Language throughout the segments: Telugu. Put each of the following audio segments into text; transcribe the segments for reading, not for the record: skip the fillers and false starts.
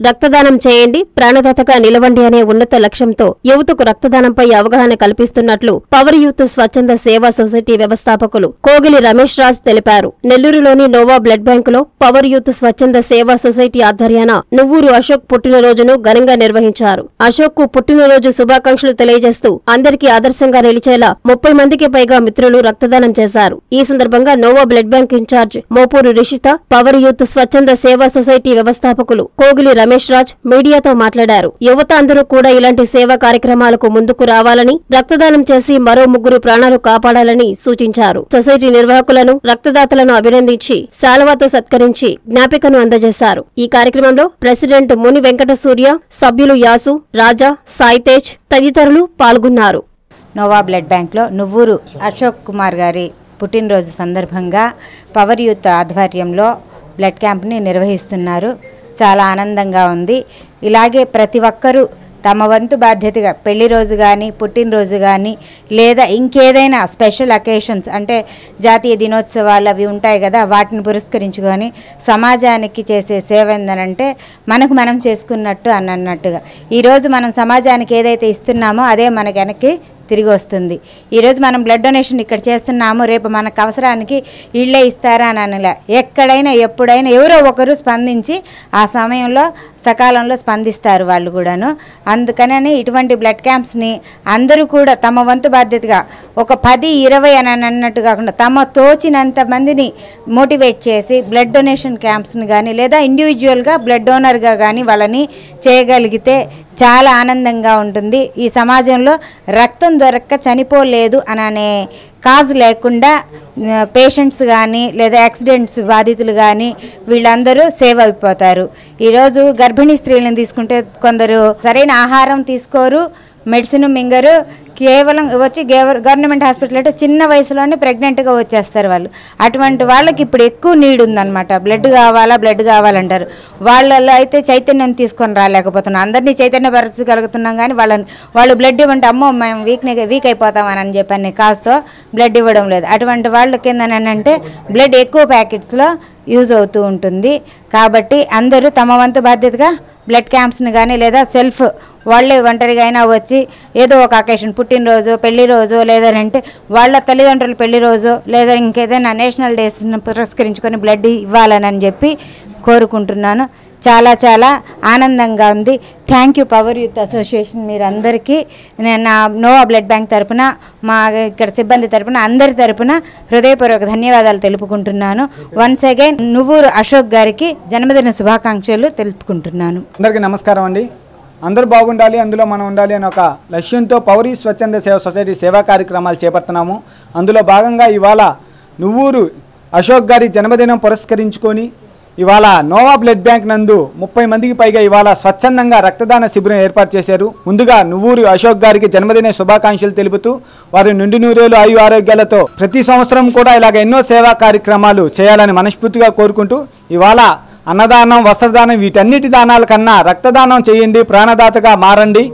రక్తదానం చేయండి, ప్రాణదాతగా నిలవండి అనే ఉన్నత లక్ష్యంతో యువతకు రక్తదానంపై అవగాహన కల్పిస్తున్నట్లు పవర్ యూత్ స్వచ్ఛంద సేవా సొసైటీ వ్యవస్థాపకులు కోగిలి రమేష్ రాజ్ తెలిపారు. నెల్లూరులోని నోవా బ్లడ్ బ్యాంకులో పవర్ యూత్ స్వచ్ఛంద సేవా సొసైటీ ఆధ్వర్యాన నువ్వూరు అశోక్ పుట్టినరోజును ఘనంగా నిర్వహించారు. అశోక్ కు పుట్టినరోజు శుభాకాంక్షలు తెలియజేస్తూ అందరికీ ఆదర్శంగా నిలిచేలా 30 మందికి పైగా మిత్రులు రక్తదానం చేశారు. ఈ సందర్భంగా Nova blood bank in charge Mopuru Rishitha, power youth స్వచ్ఛంద సేవా సొసైటీ వ్యవస్థాపకులు కోగిలి రమేష్ రాజ్ మీడియాతో మాట్లాడారు. యువత అందరూ కూడా ఇలాంటి సేవా కార్యక్రమాలకు ముందుకు రావాలని, రక్తదానం చేసి మరో 3 ప్రాణాలు కాపాడాలని సూచించారు. సొసైటీ నిర్వాహకులను, రక్తదాతలను అభినందించి శాలువాతో సత్కరించి జ్ఞాపికను అందజేశారు. ఈ కార్యక్రమంలో ప్రెసిడెంట్ ముని వెంకట సూర్య, సభ్యులు యాసు, రాజా, సాయితేజ్ తదితరులు పాల్గొన్నారు. నోవా బ్లడ్ బ్యాంక్లో నువ్వూరు అశోక్ కుమార్ గారి పుట్టినరోజు సందర్భంగా పవర్ యూత్ ఆధ్వర్యంలో బ్లడ్ క్యాంప్ని నిర్వహిస్తున్నారు. చాలా ఆనందంగా ఉంది. ఇలాగే ప్రతి ఒక్కరూ తమ వంతు బాధ్యతగా పెళ్లి రోజు కానీ, పుట్టినరోజు కానీ, లేదా ఇంకేదైనా స్పెషల్ అకేషన్స్ అంటే జాతీయ దినోత్సవాలు అవి ఉంటాయి కదా, వాటిని పురస్కరించుకొని సమాజానికి చేసే సేవ ఏందనంటే మనకు మనం చేసుకున్నట్టు అన్నట్టుగా ఈరోజు మనం సమాజానికి ఏదైతే ఇస్తున్నామో అదే మనకి వెనక్కి తిరిగి వస్తుంది. ఈరోజు మనం బ్లడ్ డొనేషన్ ఇక్కడ చేస్తున్నాము, రేపు మనకు అవసరానికి ఇళ్లే ఇస్తారా అని అనలే. ఎక్కడైనా ఎప్పుడైనా ఎవరో ఒకరు స్పందించి ఆ సమయంలో సకాలంలో స్పందిస్తారు వాళ్ళు కూడాను. అందుకని ఇటువంటి బ్లడ్ క్యాంప్స్ని అందరూ కూడా తమ వంతు బాధ్యతగా ఒక 10-20 అని అన్నట్టు కాకుండా తమ తోచినంత మందిని మోటివేట్ చేసి బ్లడ్ డొనేషన్ క్యాంప్స్ని కానీ లేదా ఇండివిజువల్గా బ్లడ్ డోనర్గా కానీ వాళ్ళని చేయగలిగితే చాలా ఆనందంగా ఉంటుంది. ఈ సమాజంలో రక్తం దొరక్క చనిపోలేదు అనే కాజ్ లేకుండా పేషెంట్స్ కానీ లేదా యాక్సిడెంట్స్ బాధితులు కానీ వీళ్ళందరూ సేవ్ అయిపోతారు. ఈరోజు గర్భిణీ స్త్రీలను తీసుకుంటే కొందరు సరైన ఆహారం తీసుకోరు, మెడిసిన్ మింగరు, కేవలం వచ్చి గవర్నమెంట్ హాస్పిటల్ అంటే చిన్న వయసులోనే ప్రెగ్నెంట్గా వచ్చేస్తారు వాళ్ళు. అటువంటి వాళ్ళకి ఇప్పుడు ఎక్కువ నీడ్ ఉందన్నమాట. బ్లడ్ కావాలంటారు. వాళ్ళలో అయితే చైతన్యం తీసుకొని రాలేకపోతున్నాం. అందరినీ చైతన్యపరచగలుగుతున్నాం కానీ వాళ్ళు బ్లడ్ ఇవ్వంటే అమ్మో మేము వీక్ అయిపోతామని చెప్పని కాస్తో బ్లడ్ ఇవ్వడం లేదు. అటువంటి వాళ్ళకి ఏంటంటే బ్లడ్ ఎక్కువ ప్యాకెట్స్లో యూజ్ అవుతూ ఉంటుంది. కాబట్టి అందరూ తమ వంతు బాధ్యతగా బ్లడ్ క్యాంప్స్ని కానీ లేదా సెల్ఫ్ వాళ్ళే ఒంటరిగా అయినా వచ్చి ఏదో ఒక అకేషన్, పుట్టినరోజు, పెళ్లి రోజు, లేదంటే వాళ్ళ తల్లిదండ్రుల పెళ్లి రోజు లేదా ఇంకేదైనా నేషనల్ డేస్ని పురస్కరించుకొని బ్లడ్ ఇవ్వాలని చెప్పి కోరుకుంటున్నాను. చాలా చాలా ఆనందంగా ఉంది. Thank you power youth association మీరందరికీ నా నోవా బ్లడ్ బ్యాంక్ తరపున, మా ఇక్కడ సిబ్బంది తరపున, అందరి తరపున హృదయపూర్వక ధన్యవాదాలు తెలుపుకుంటున్నాను. వన్స్ అగైన్ నువ్వూరు అశోక్ గారికి జన్మదిన శుభాకాంక్షలు తెలుపుకుంటున్నాను. అందరికీ నమస్కారం అండి. అందరూ బాగుండాలి, అందులో మనం ఉండాలి అనే ఒక లక్ష్యంతో పవర్ యూత్ స్వచ్ఛంద సేవా సొసైటీ సేవా కార్యక్రమాలు చేపడుతున్నాము. అందులో భాగంగా ఇవాళ నువ్వూరు అశోక్ గారి జన్మదినం పురస్కరించుకొని ఇవాళ నోవా బ్లడ్ బ్యాంక్ నందు 30 మందికి పైగా ఇవాళ స్వచ్ఛందంగా రక్తదాన శిబిరం ఏర్పాటు చేశారు. ముందుగా నువ్వూరు అశోక్ గారికి జన్మదిన శుభాకాంక్షలు తెలుపుతూ వారి నిండు నూరేలు ఆయు ఆరోగ్యాలతో ప్రతి సంవత్సరం కూడా ఇలాగ ఎన్నో సేవా కార్యక్రమాలు చేయాలని మనస్ఫూర్తిగా కోరుకుంటూ ఇవాళ అన్నదానం, వస్త్రదానం వీటన్నిటి దానాల కన్నా రక్తదానం చేయండి, ప్రాణదాతగా మారండి.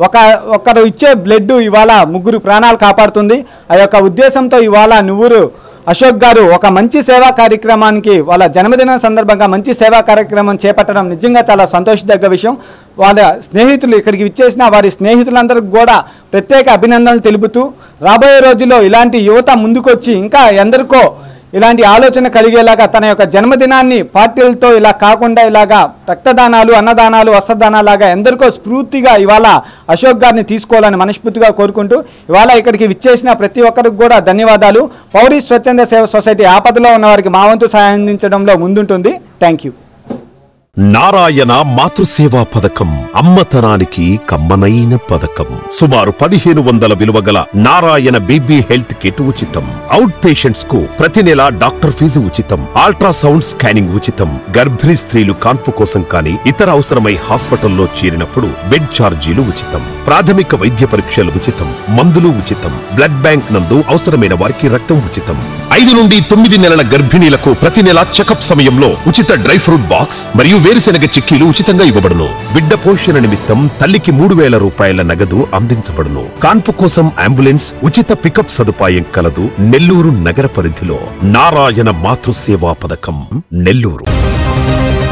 ఒకరు ఇచ్చే బ్లడ్ ఇవాళ 3 ప్రాణాలు కాపాడుతుంది. ఆ యొక్క ఉద్దేశంతో ఇవాళ నువ్వూరు అశోక్ గారు ఒక మంచి సేవా కార్యక్రమానికి వాళ్ళ జన్మదినం సందర్భంగా మంచి సేవా కార్యక్రమం చేపట్టడం నిజంగా చాలా సంతోషదగ్గ విషయం. వాళ్ళ స్నేహితులు ఇక్కడికి విచ్చేసిన వారి స్నేహితులందరికీ కూడా ప్రత్యేక అభినందనలు తెలుపుతూ రాబోయే రోజుల్లో ఇలాంటి యువత ముందుకొచ్చి ఇంకా ఎందరికో ఇలాంటి ఆలోచన కలిగేలాగా తన యొక్క జన్మదినాన్ని పార్టీలతో ఇలా కాకుండా ఇలాగా రక్తదానాలు, అన్నదానాలు, వస్త్రదానాలాగా ఎందరికో స్ఫూర్తిగా ఇవాళ అశోక్ గారిని తీసుకోవాలని మనస్ఫూర్తిగా కోరుకుంటూ ఇవాళ ఇక్కడికి విచ్చేసిన ప్రతి ఒక్కరికి కూడా ధన్యవాదాలు. పవర్ యూత్ స్వచ్ఛంద సేవా సొసైటీ ఆపదలో ఉన్న వారికి మా వంతు సహాయం అందించడంలో ముందుంటుంది. Thank you. నారాయణ మాతృసేవా పథకం అమ్మతనానికి కమ్మనైన పథకం. సుమారు 1500 విలువ గల నారాయణ బేబీ హెల్త్ కిట్ ఉచితం. అవుట్ పేషెంట్స్ కు ప్రతి నెల డాక్టర్ ఫీజు ఉచితం. అల్ట్రాసౌండ్ స్కానింగ్ ఉచితం. గర్భిణీ స్త్రీలు కాన్పు కోసం కానీ ఇతర అవసరమై హాస్పిటల్లో చేరినప్పుడు బెడ్ ఛార్జీలు ఉచితం. ప్రాథమిక వైద్య పరీక్షలు ఉచితం. మందులు ఉచితం. బ్లడ్ బ్యాంక్ నందు అవసరమైన వారికి రక్తం ఉచితం. 5 నుండి 9 నెలల గర్భిణీలకు ప్రతి నెల చెకప్ సమయంలో ఉచిత డ్రై ఫ్రూట్ బాక్స్ మరియు వేరుశెనగ చిక్కీలు ఉచితంగా ఇవ్వబడును. బిడ్డ పోషణ నిమిత్తం తల్లికి 3000 రూపాయల నగదు అందించబడును. కాన్పు కోసం అంబులెన్స్ ఉచిత పికప్ సదుపాయం కలదు. నెల్లూరు నగర పరిధిలో నారాయణ మాతృసేవా పథకం, నెల్లూరు.